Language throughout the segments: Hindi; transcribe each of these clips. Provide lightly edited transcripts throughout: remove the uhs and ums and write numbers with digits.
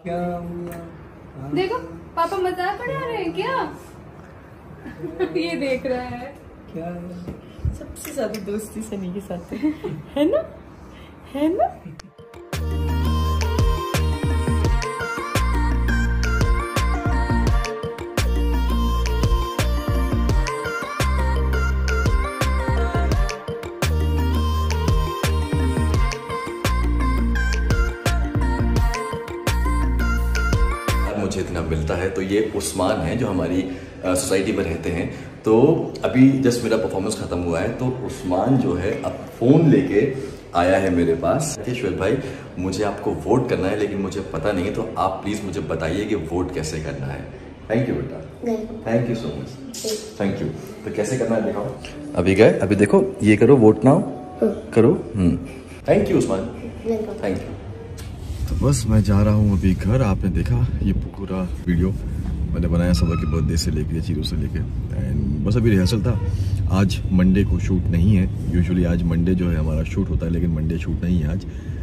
क्या हुआ? देखो पापा मजाक बना रहे हैं क्या? ये देख रहा है। क्या सबसे ज्यादा दोस्ती सनी के साथ है ना, है ना। मुझे इतना मिलता है तो ये उस्मान है जो हमारी सोसाइटी में रहते हैं। तो अभी जस्ट मेरा परफॉर्मेंस खत्म हुआ है तो उस्मान जो है अब फ़ोन लेके आया है मेरे पास कि श्वेत भाई मुझे आपको वोट करना है लेकिन मुझे पता नहीं, तो आप प्लीज़ मुझे बताइए कि वोट कैसे करना है। थैंक यू बेटा, thank you so much, thank you. तो कैसे करना है दिखाओ। अभी गए, अभी देखो ये करो, वोट नाउ करो। Thank you Usman, thank you. तो बस मैं जा रहा हूँ अभी घर। आपने देखा ये पूरा वीडियो मैंने बनाया सबा की बर्थडे से लेके, चीज़ों से लेके, एंड बस अभी रिहर्सल था। आज मंडे को शूट नहीं है, यूजुअली आज मंडे जो है हमारा शूट होता है लेकिन मंडे शूट नहीं है आज।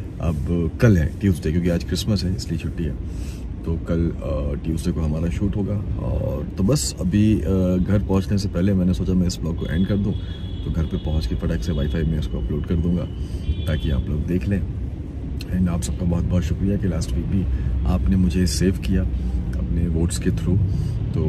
अब कल है ट्यूसडे, क्योंकि आज क्रिसमस है इसलिए छुट्टी है। तो कल ट्यूसडे को हमारा शूट होगा। और तो बस अभी घर पहुँचने से पहले मैंने सोचा मैं इस ब्लॉग को एंड कर दूँ। तो घर पर पहुँच के फटाक से वाईफाई में इसको अपलोड कर दूँगा ताकि आप लोग देख लें। एंड आप सबका बहुत बहुत शुक्रिया कि लास्ट वीक भी आपने मुझे सेव किया अपने वोट्स के थ्रू, तो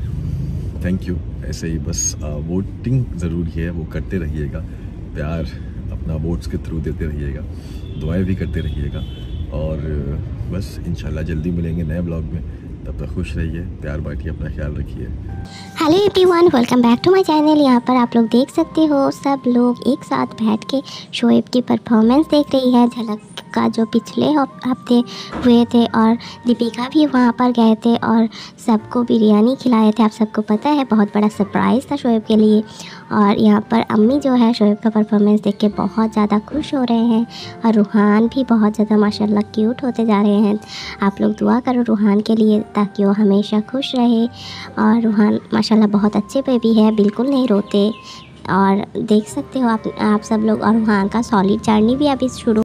थैंक यू। ऐसे ही बस वोटिंग ज़रूरी है, वो करते रहिएगा, प्यार अपना वोट्स के थ्रू देते रहिएगा, दुआएं भी करते रहिएगा। और बस इंशाल्लाह जल्दी मिलेंगे नए ब्लॉग में, तब तक खुश रहिए, प्यार बांटिए, अपना ख्याल रखिए। Hello everyone, welcome back to my channel. यहाँ पर आप लोग देख सकते हो सब लोग एक साथ बैठ के शोएब की परफॉर्मेंस देख रही है। झलक का जो पिछले हफ्ते हुए थे और दीपिका भी वहाँ पर गए थे और सबको बिरयानी खिलाए थे। आप सबको पता है बहुत बड़ा सरप्राइज़ था शोएब के लिए। और यहाँ पर अम्मी जो है शोएब का परफॉर्मेंस देख के बहुत ज़्यादा खुश हो रहे हैं और रूहान भी बहुत ज़्यादा माशाल्लाह क्यूट होते जा रहे हैं। आप लोग दुआ करो रूहान के लिए ताकि वो हमेशा खुश रहे। और रूहान माशाल्लाह बहुत अच्छे बेबी है, बिल्कुल नहीं रोते। और देख सकते हो आप सब लोग। और रूहान का सॉलिड जर्नी भी अभी शुरू